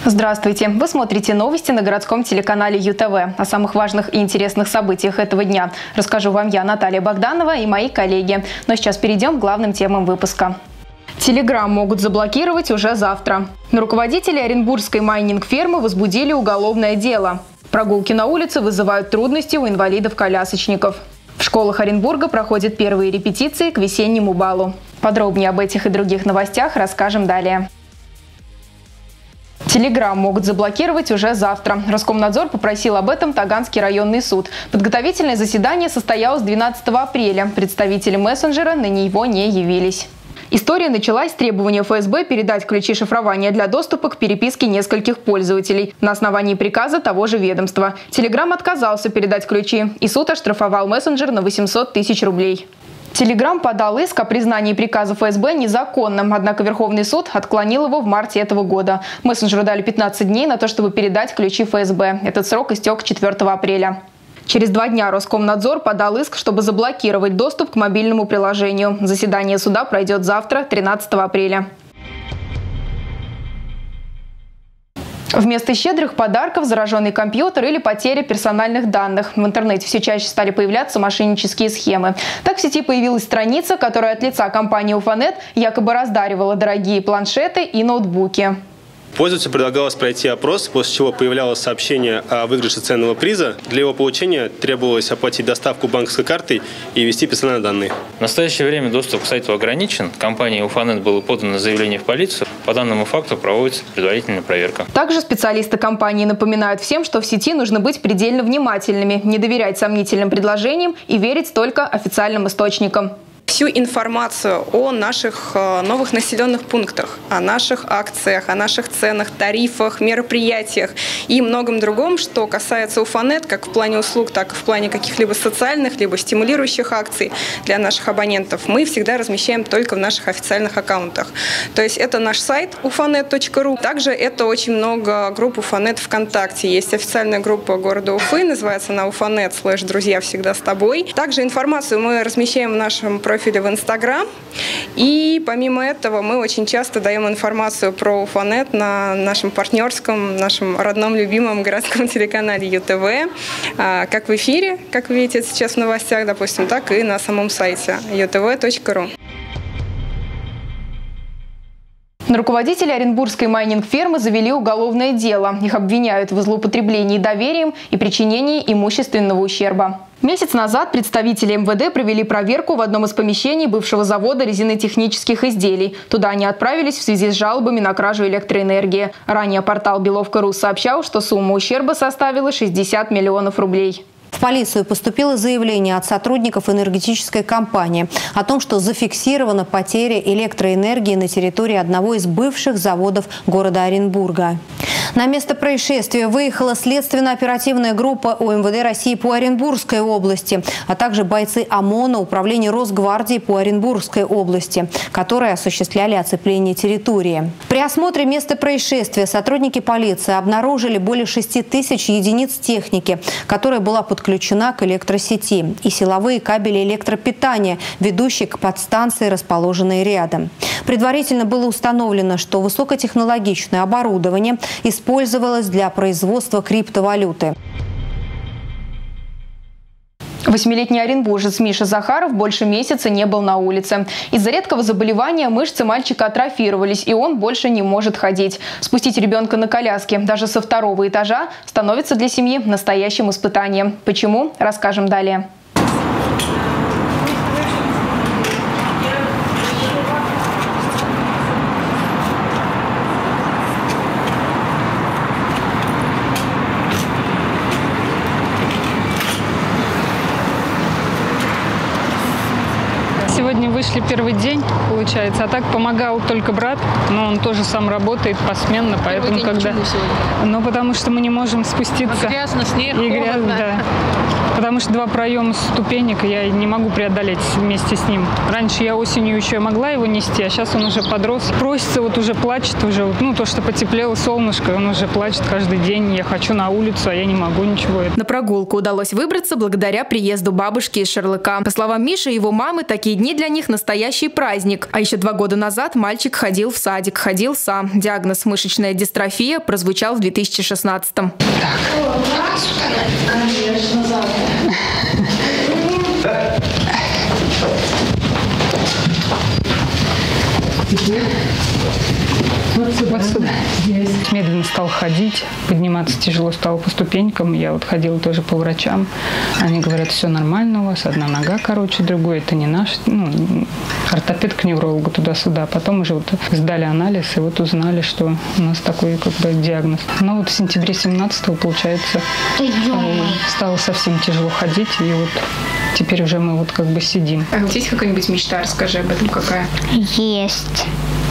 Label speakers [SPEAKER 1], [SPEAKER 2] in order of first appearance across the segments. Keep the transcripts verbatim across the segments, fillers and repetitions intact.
[SPEAKER 1] Здравствуйте! Вы смотрите новости на городском телеканале ю тэ вэ. О самых важных и интересных событиях этого дня расскажу вам я, Наталья Богданова, и мои коллеги. Но сейчас перейдем к главным темам выпуска. Телеграм могут заблокировать уже завтра. На руководителей оренбургской майнинг-фермы возбудили уголовное дело. Прогулки на улице вызывают трудности у инвалидов-колясочников. В школах Оренбурга проходят первые репетиции к весеннему балу. Подробнее об этих и других новостях расскажем далее. Телеграм могут заблокировать уже завтра. Роскомнадзор попросил об этом Таганский районный суд. Подготовительное заседание состоялось двенадцатого апреля. Представители мессенджера на него не явились. История началась с требования эф эс бэ передать ключи шифрования для доступа к переписке нескольких пользователей на основании приказа того же ведомства. Телеграм отказался передать ключи, и суд оштрафовал мессенджер на восемьсот тысяч рублей. Телеграм подал иск о признании приказа эф эс бэ незаконным, однако Верховный суд отклонил его в марте этого года. Мессенджеру дали пятнадцать дней на то, чтобы передать ключи эф эс бэ. Этот срок истек четвёртого апреля. Через два дня Роскомнадзор подал иск, чтобы заблокировать доступ к мобильному приложению. Заседание суда пройдет завтра, тринадцатого апреля. Вместо щедрых подарков зараженный компьютер или потеря персональных данных. В интернете все чаще стали появляться мошеннические схемы. Так в сети появилась страница, которая от лица компании Уфанет якобы раздаривала дорогие планшеты и ноутбуки.
[SPEAKER 2] Пользователю предлагалось пройти опрос, после чего появлялось сообщение о выигрыше ценного приза. Для его получения требовалось оплатить доставку банковской картой и ввести персональные данные.
[SPEAKER 3] В настоящее время доступ к сайту ограничен. Компании Уфанет было подано заявление в полицию. По данному факту проводится предварительная проверка.
[SPEAKER 1] Также специалисты компании напоминают всем, что в сети нужно быть предельно внимательными, не доверять сомнительным предложениям и верить только официальным источникам.
[SPEAKER 4] Всю информацию о наших новых населенных пунктах, о наших акциях, о наших ценах, тарифах, мероприятиях и многом другом, что касается Уфанет, как в плане услуг, так и в плане каких-либо социальных, либо стимулирующих акций для наших абонентов, мы всегда размещаем только в наших официальных аккаунтах. То есть это наш сайт уфанет точка ру. Также это очень много групп Уфанет ВКонтакте. Есть официальная группа города Уфы, называется она Уфанет слэш друзья всегда с тобой. Также информацию мы размещаем в нашем профиле в Инстаграм. И помимо этого мы очень часто даем информацию про Уфанет на нашем партнерском, нашем родном, любимом городском телеканале ю тэ вэ. Как в эфире, как вы видите сейчас в новостях, допустим, так и на самом сайте ю тэ вэ точка ру.
[SPEAKER 1] На руководителей оренбургской майнинг-фермы завели уголовное дело. Их обвиняют в злоупотреблении доверием и причинении имущественного ущерба. Месяц назад представители эм вэ дэ провели проверку в одном из помещений бывшего завода резинотехнических изделий. Туда они отправились в связи с жалобами на кражу электроэнергии. Ранее портал Беловка точка ру сообщал, что сумма ущерба составила шестьдесят миллионов рублей.
[SPEAKER 5] В полицию поступило заявление от сотрудников энергетической компании о том, что зафиксирована потеря электроэнергии на территории одного из бывших заводов города Оренбурга. На место происшествия выехала следственно-оперативная группа у эм вэ дэ России по Оренбургской области, а также бойцы ОМОНа, Управления Росгвардии по Оренбургской области, которые осуществляли оцепление территории. При осмотре места происшествия сотрудники полиции обнаружили более шести тысяч единиц техники, которая была подключена к электросети, и силовые кабели электропитания, ведущие к подстанции, расположенной рядом. Предварительно было установлено, что высокотехнологичное оборудование использовалось для производства криптовалюты.
[SPEAKER 1] Восьмилетний оренбуржец Миша Захаров больше месяца не был на улице. Из-за редкого заболевания мышцы мальчика атрофировались, и он больше не может ходить. Спустить ребенка на коляске даже со второго этажа становится для семьи настоящим испытанием. Почему? Расскажем далее.
[SPEAKER 6] Сегодня вышли первый день, получается, а так помогал только брат, но он тоже сам работает посменно, поэтому когда... Ну, потому что мы не можем спуститься.
[SPEAKER 7] Грязно, снег,
[SPEAKER 6] и грязно, да. Потому что два проема ступенек я не могу преодолеть вместе с ним. Раньше я осенью еще могла его нести, а сейчас он уже подрос. Просится, вот уже плачет, уже, ну, то, что потеплело солнышко, он уже плачет каждый день. Я хочу на улицу, а я не могу ничего.
[SPEAKER 1] На прогулку удалось выбраться благодаря приезду бабушки из Шарлыка. По словам Миши и его мамы, такие дни для них настоящие настоящий праздник. А еще два года назад мальчик ходил в садик, ходил сам. Диагноз мышечная дистрофия прозвучал в две тысячи шестнадцатом.
[SPEAKER 6] Так. Конечно, завтра. Вот сюда. Вот сюда. Есть. Медленно стал ходить, подниматься тяжело стало по ступенькам. Я вот ходила тоже по врачам. Они говорят, все нормально у вас, одна нога короче, другой. Это не наш, ну, ортопед к неврологу туда-сюда. Потом уже вот сдали анализ и вот узнали, что у нас такой как бы диагноз. Но вот в сентябре семнадцатого, получается, стало совсем тяжело ходить. И вот теперь уже мы вот как бы сидим.
[SPEAKER 1] А вот есть какая-нибудь мечта? Расскажи об этом, какая?
[SPEAKER 7] Есть.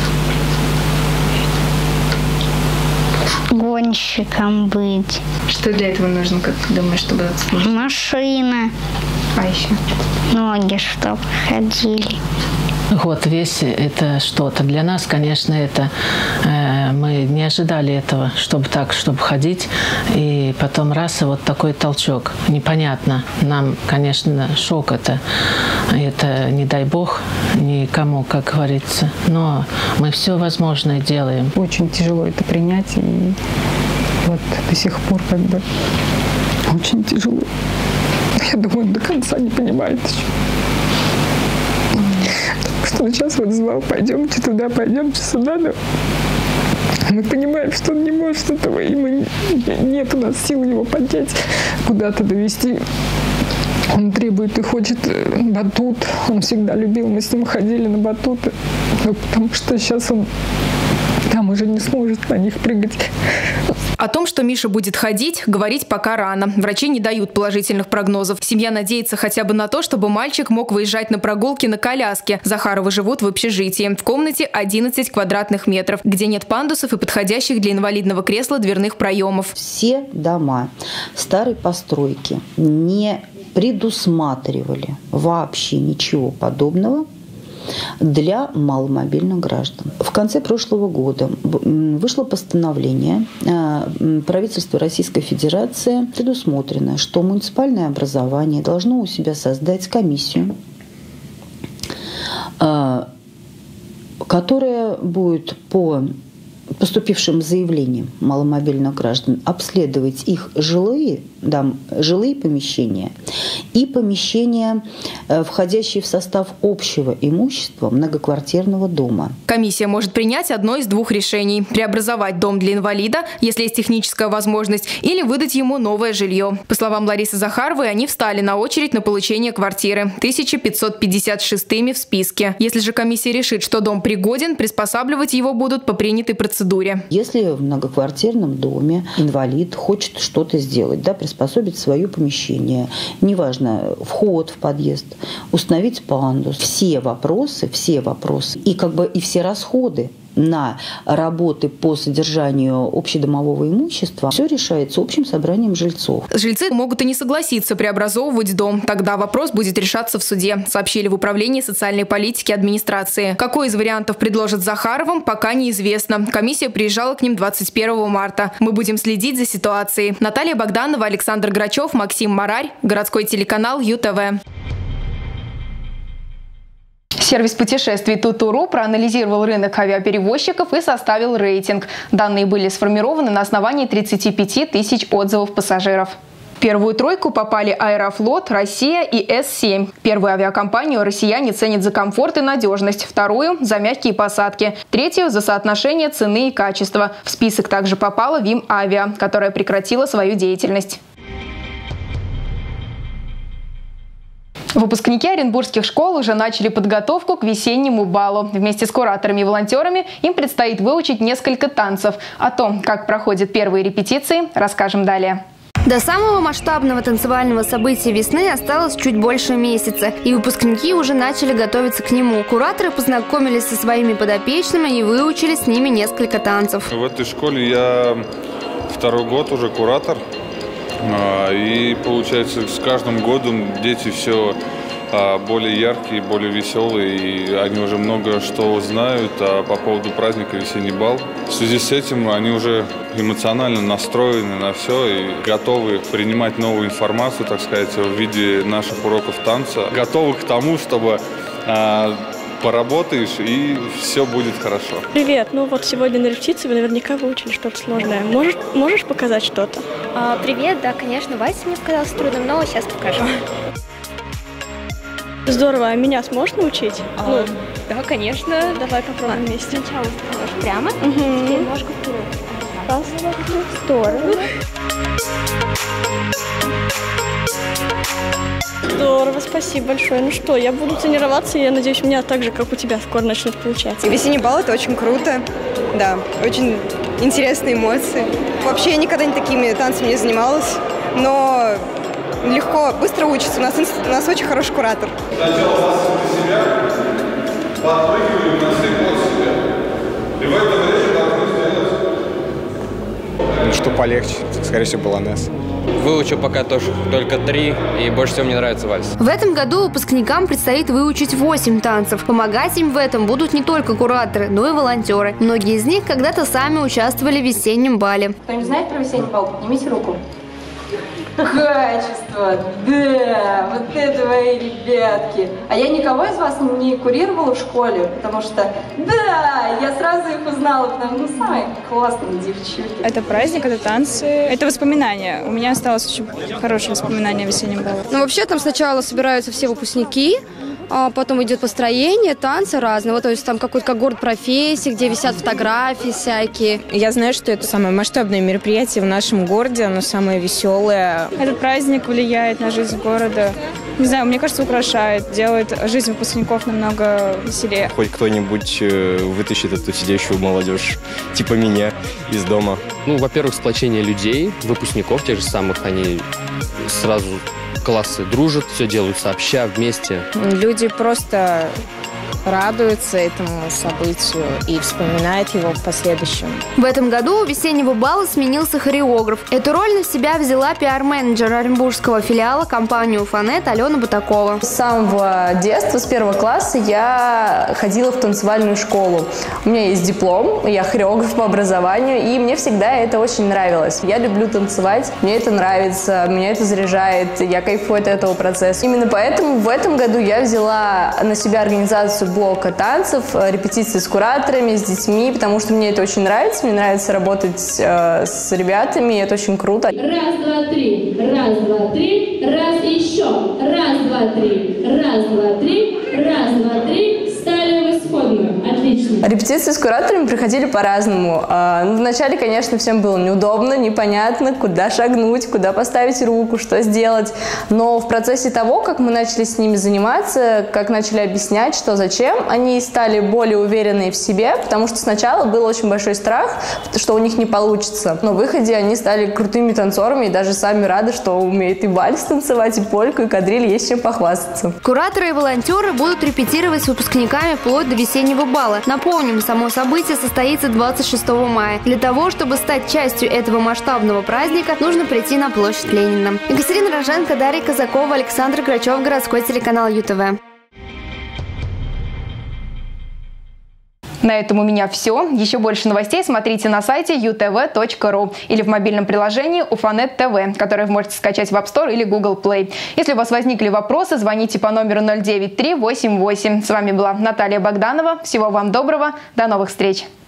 [SPEAKER 7] Гонщиком быть.
[SPEAKER 1] Что для этого нужно, как ты думаешь, чтобы это сможешь?
[SPEAKER 7] Машина.
[SPEAKER 1] А еще?
[SPEAKER 7] Ноги, чтобы ходили.
[SPEAKER 8] Год весь это что-то. Для нас, конечно, это э, мы не ожидали этого, чтобы так, чтобы ходить. И потом раз, и вот такой толчок. Непонятно. Нам, конечно, шок это. Это не дай бог никому, как говорится. Но мы все возможное делаем.
[SPEAKER 6] Очень тяжело это принять. И вот до сих пор как бы очень тяжело. Я думаю, до конца не понимает еще. Что он сейчас вот звал, пойдемте туда, пойдемте сюда, но мы понимаем, что он не может этого, и мы, нет у нас сил его поднять, куда-то довести. Он требует и хочет батут, он всегда любил, мы с ним ходили на батуты, но потому что сейчас он там уже не сможет на них прыгать.
[SPEAKER 1] О том, что Миша будет ходить, говорить пока рано. Врачи не дают положительных прогнозов. Семья надеется хотя бы на то, чтобы мальчик мог выезжать на прогулки на коляске. Захаровы живут в общежитии. В комнате одиннадцать квадратных метров, где нет пандусов и подходящих для инвалидного кресла дверных проемов.
[SPEAKER 9] Все дома старой постройки не предусматривали вообще ничего подобного для маломобильных граждан. В конце прошлого года вышло постановление правительства Российской Федерации, предусмотрено, что муниципальное образование должно у себя создать комиссию, которая будет по поступившим заявлениям маломобильных граждан обследовать их жилые, да, жилые помещения и помещения, входящие в состав общего имущества многоквартирного дома.
[SPEAKER 1] Комиссия может принять одно из двух решений: преобразовать дом для инвалида, если есть техническая возможность, или выдать ему новое жилье. По словам Ларисы Захаровой, они встали на очередь на получение квартиры, тысяча пятьсот пятьдесят шестыми в списке. Если же комиссия решит, что дом пригоден, приспосабливать его будут по принятой процедуре.
[SPEAKER 9] Если в многоквартирном доме инвалид хочет что-то сделать, да, приспособить свое помещение, неважно, вход в подъезд, установить пандус, все вопросы, все вопросы и как бы и все расходы на работы по содержанию общедомового имущества, все решается общим собранием жильцов.
[SPEAKER 1] Жильцы могут и не согласиться преобразовывать дом. Тогда вопрос будет решаться в суде, сообщили в Управлении социальной политики администрации. Какой из вариантов предложат Захаровым, пока неизвестно. Комиссия приезжала к ним двадцать первого марта. Мы будем следить за ситуацией. Наталья Богданова, Александр Грачев, Максим Марарь. Городской телеканал Ю Тэ Вэ. Сервис путешествий Тутуру проанализировал рынок авиаперевозчиков и составил рейтинг. Данные были сформированы на основании тридцати пяти тысяч отзывов пассажиров. В первую тройку попали Аэрофлот, Россия и Эс семь. Первую авиакомпанию россияне ценят за комфорт и надежность, вторую – за мягкие посадки, третью – за соотношение цены и качества. В список также попала Вим Авиа, которая прекратила свою деятельность. Выпускники оренбургских школ уже начали подготовку к весеннему балу. Вместе с кураторами и волонтерами им предстоит выучить несколько танцев. О том, как проходят первые репетиции, расскажем далее.
[SPEAKER 10] До самого масштабного танцевального события весны осталось чуть больше месяца, и выпускники уже начали готовиться к нему. Кураторы познакомились со своими подопечными и выучили с ними несколько танцев.
[SPEAKER 11] В этой школе я второй год уже куратор. И получается, с каждым годом дети все более яркие, более веселые, и они уже много что знают по поводу праздника «Весенний бал». В связи с этим они уже эмоционально настроены на все и готовы принимать новую информацию, так сказать, в виде наших уроков танца. Готовы к тому, чтобы поработаешь, и все будет хорошо.
[SPEAKER 12] Привет. Ну вот сегодня на репетиции вы наверняка выучили что-то сложное. Можешь, можешь показать что-то?
[SPEAKER 13] А, привет, да, конечно. Вася мне показалось трудным, но сейчас покажу.
[SPEAKER 12] Здорово. А меня сможешь научить?
[SPEAKER 13] А,
[SPEAKER 12] ну,
[SPEAKER 13] да, конечно.
[SPEAKER 12] Давай попробуем вместе.
[SPEAKER 13] Сначала ты прямо,
[SPEAKER 12] угу.
[SPEAKER 13] теперь ножку вперед.
[SPEAKER 12] Раз, два, три. Здорово. Здорово, спасибо большое. Ну что, я буду тренироваться, и я надеюсь, у меня так же, как у тебя, скоро начнет получаться.
[SPEAKER 14] Весенний бал – это очень круто, да, очень интересные эмоции. Вообще я никогда не такими танцами не занималась, но легко, быстро учится. У нас, у нас очень хороший куратор.
[SPEAKER 11] Сначала вас на себя, подпрыгиваем на всех от себя. И в это время должны сделать.
[SPEAKER 15] Ну, что полегче, скорее всего, баланес.
[SPEAKER 16] Выучу пока тоже только три, и больше всего мне нравится вальс.
[SPEAKER 10] В этом году выпускникам предстоит выучить восемь танцев. Помогать им в этом будут не только кураторы, но и волонтеры. Многие из них когда-то сами участвовали в весеннем бале.
[SPEAKER 17] Кто-нибудь знает про весенний бал? Поднимите руку. Качество, да, вот это мои ребятки. А я никого из вас не курировала в школе, потому что, да, я сразу их узнала, потому что, ну, самые классные девчонки.
[SPEAKER 18] Это праздник, это танцы, это воспоминания. У меня осталось очень хорошее воспоминание о весеннем бале.
[SPEAKER 19] Ну, вообще, там сначала собираются все выпускники, а потом идет построение, танцы разные. То есть там какой-то как город профессий, где висят фотографии всякие.
[SPEAKER 20] Я знаю, что это самое масштабное мероприятие в нашем городе, оно самое веселое.
[SPEAKER 18] Этот праздник влияет на жизнь города. Не знаю, мне кажется, украшает, делает жизнь выпускников намного веселее.
[SPEAKER 15] Хоть кто-нибудь вытащит эту сидящую молодежь, типа меня, из дома.
[SPEAKER 21] Ну, во-первых, сплочение людей, выпускников тех же самых, они сразу... классы дружат, все делают сообща, вместе.
[SPEAKER 20] Люди просто радуются этому событию и вспоминают его в последующем.
[SPEAKER 10] В этом году у весеннего бала сменился хореограф. Эту роль на себя взяла пиар-менеджер оренбургского филиала компании «Уфанет» Алена Бутакова.
[SPEAKER 22] С самого детства, с первого класса, я ходила в танцевальную школу. У меня есть диплом, я хореограф по образованию, и мне всегда это очень нравилось. Я люблю танцевать, мне это нравится, меня это заряжает, я кайфую от этого процесса. Именно поэтому в этом году я взяла на себя организацию блока танцев, репетиции с кураторами, с детьми, потому что мне это очень нравится, мне нравится работать э, с ребятами, и это очень круто.
[SPEAKER 23] Раз, два, три, раз, два, три, раз, еще, раз, два, три, раз, два, три, раз, два, три, встали в исходную. Отлично.
[SPEAKER 22] Репетиции с кураторами проходили по-разному. Ну, вначале, конечно, всем было неудобно, непонятно, куда шагнуть, куда поставить руку, что сделать. Но в процессе того, как мы начали с ними заниматься, как начали объяснять, что зачем, они стали более уверенные в себе, потому что сначала был очень большой страх, что у них не получится. Но в выходе они стали крутыми танцорами и даже сами рады, что умеют и вальс танцевать, и польку, и кадриль, есть чем похвастаться.
[SPEAKER 10] Кураторы и волонтеры будут репетировать с выпускниками вплоть до весеннего бала. Напомним, само событие состоится двадцать шестого мая. Для того, чтобы стать частью этого масштабного праздника, нужно прийти на площадь Ленина. Екатерина Роженко, Дарья Казакова, Александр Грачев, городской телеканал ЮТВ.
[SPEAKER 1] На этом у меня все. Еще больше новостей смотрите на сайте ю тэ вэ точка ру или в мобильном приложении Уфанет ТВ, которое вы можете скачать в App Store или Google Play. Если у вас возникли вопросы, звоните по номеру ноль девять три восемь восемь. С вами была Наталья Богданова. Всего вам доброго. До новых встреч.